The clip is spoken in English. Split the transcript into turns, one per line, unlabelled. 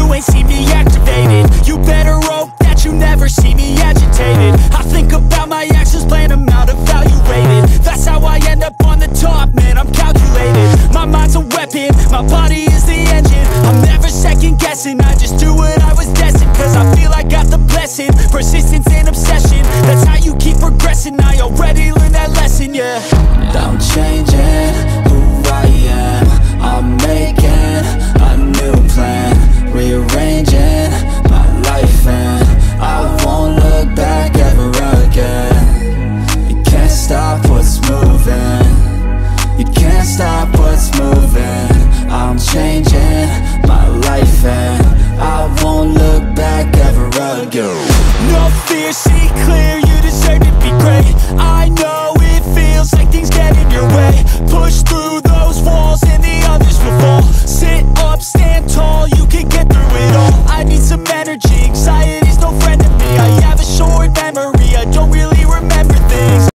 ain't see me activated. You better hope that you never see me agitated. I think about